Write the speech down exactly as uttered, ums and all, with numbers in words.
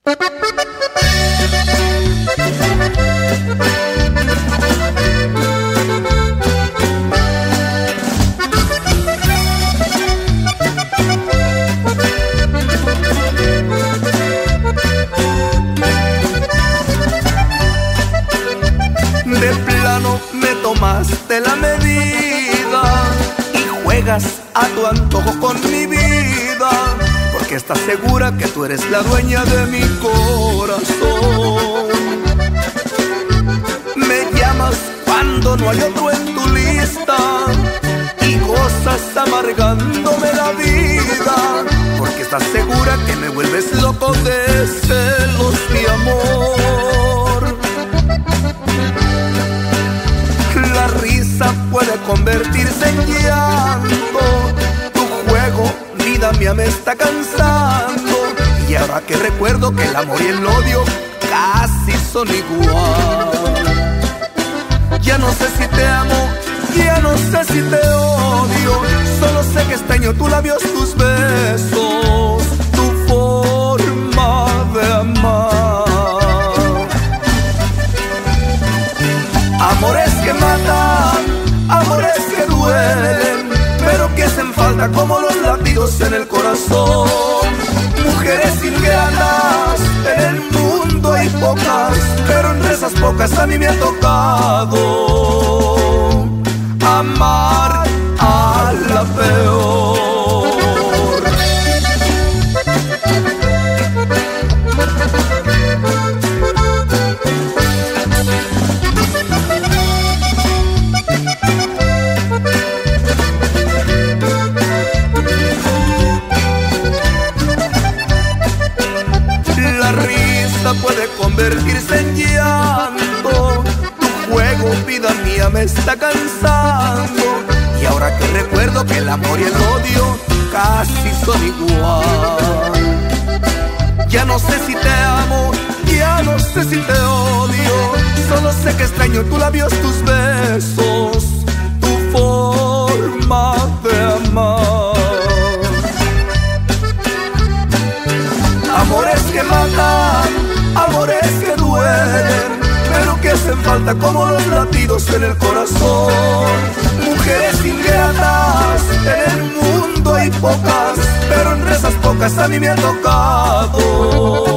De plano me tomaste la medida y juegas a tu antojo con mi vida, porque estás segura que tú eres la dueña de mi corazón. Me llamas cuando no hay otro en tu lista y gozas amargándome la vida, porque estás segura que me vuelves loco de celos, mi amor. La risa puede convertirse en llanto, tu juego, vida mía, me está cansando. Y ahora que recuerdo que el amor y el odio casi son igual, ya no sé si te amo, ya no sé si te odio. Solo sé que extraño tus labios, tus besos, tu forma de amar. Amores que matan, amores que duelen, pero que hacen falta como los latidos en el corazón. Mujeres ingratas, en el mundo hay pocas, pero entre esas pocas a mí me ha tocado amar a la peor. La risa puede convertirse en llanto, tu juego, vida mía, me está cansando. Y ahora que recuerdo que el amor y el odio casi son igual, ya no sé si te amo, ya no sé si te odio. Solo sé que extraño tus labios, tus besos, tu forma de amar. Amores que matan, amores que duelen, pero que hacen falta como los latidos en el corazón. Mujeres ingratas, en el mundo hay pocas, pero entre esas pocas a mí me ha tocado